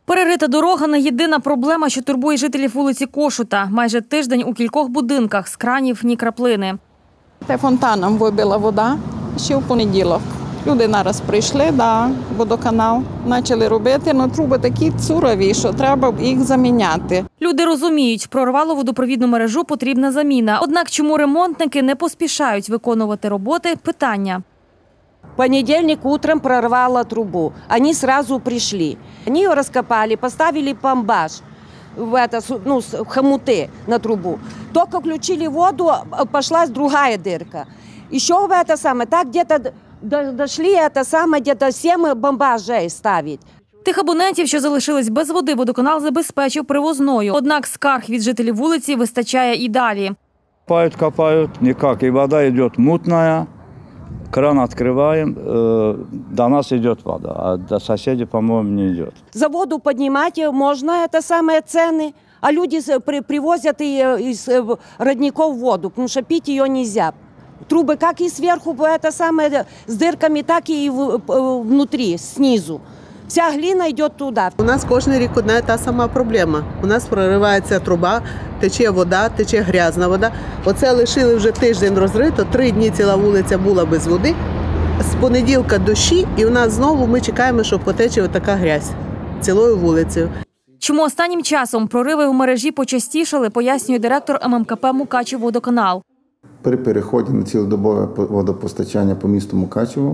Перерита дорога – не єдина проблема, що турбує жителів вулиці Кошута. Майже тиждень у кількох будинках з кранів ні краплини. Фонтаном вибила вода ще в понеділок. Люди нараз прийшли, водоканал, почали робити, але труби такі цурові, що треба їх заміняти. Люди розуміють, прорвало водопровідну мережу, потрібна заміна. Однак чому ремонтники не поспішають виконувати роботи – питання. В понедельник утром прорвало трубу. Они сразу пришли. Они ее раскопали, поставили пломбаж в хомуты на трубу. Только включили воду, пошла другая дырка. Еще так где-то дошли, где-то 7 бомбажей ставить. Тих абонентів, що залишились без води, водоканал забезпечив привозною. Однак скарг від жителів вулиці вистачає і далі. Копают, никак. И вода идет мутная. Кран открываем, до нас идет вода, а до соседей, по-моему, не идет. За воду поднимать можно, цены, а люди привозят из родников воду, потому что пить ее нельзя. Трубы как и сверху, с дырками, так и внутри, снизу. Вся глина йде туди. У нас кожен рік одна і та сама проблема. У нас проривається труба, тече вода, тече грязна вода. Оце лишили вже тиждень розрито, 3 дні ціла вулиця була без води. З понеділка дощі, і у нас знову ми чекаємо, що потече отака грязь цілою вулицею. Чому останнім часом прориви в мережі почастішали, пояснює директор ММКП «Мукачевводоканал». При переході на цілодобове водопостачання по місту Мукачево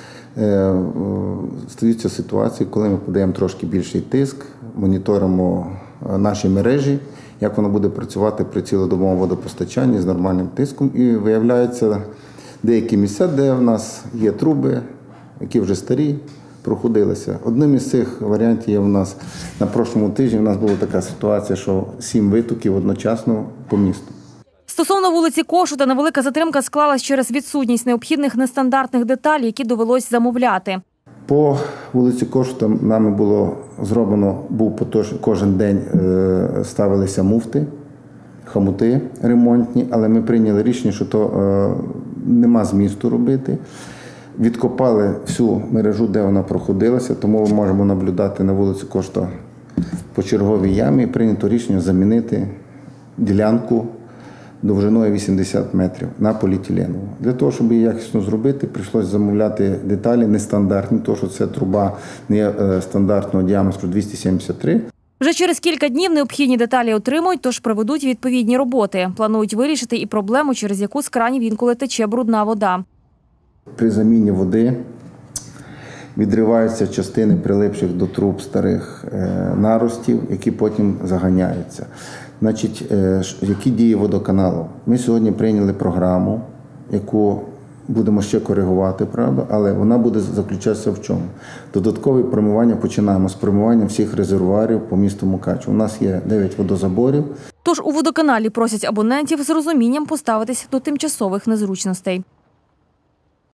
стаються ситуації, коли ми подаємо трошки більший тиск, моніторимо наші мережі, як воно буде працювати при цілодобовому водопостачанні з нормальним тиском. І виявляється деякі місця, де в нас є труби, які вже старі, проходилися. Одним із цих варіантів є у нас на прошлому тижні, у нас була така ситуація, що 7 витоків одночасно по місту. Стосовно вулиці Кошута, невелика затримка склалась через відсутність необхідних нестандартних деталей, які довелось замовляти. По вулиці Кошута нами було зроблено, кожен день ставилися муфти, хомути ремонтні, але ми прийняли рішення, що то нема змісту робити. Відкопали всю мережу, де вона проходилася, тому ми можемо наблюдати на вулиці Кошута по черговій ямі. Прийнято рішення замінити ділянку довжиною 80 метрів на поліетиленову. Для того, щоб її якісно зробити, прийшлося замовляти деталі нестандартні, тому що це труба не є стандартного діаметру 273. Вже через кілька днів необхідні деталі отримують, тож проведуть відповідні роботи. Планують вирішити і проблему, через яку з кранів інколи тече брудна вода. При заміні води відриваються частини прилипших до труб старих наростів, які потім заганяються. Значить, які дії водоканалу? Ми сьогодні прийняли програму, яку будемо ще коригувати, правда, але вона буде заключатися в чому? Додаткове промивання починаємо з промивання всіх резервуарів по місту Мукачево. У нас є 9 водозаборів. Тож у водоканалі просять абонентів з розумінням поставитись до тимчасових незручностей.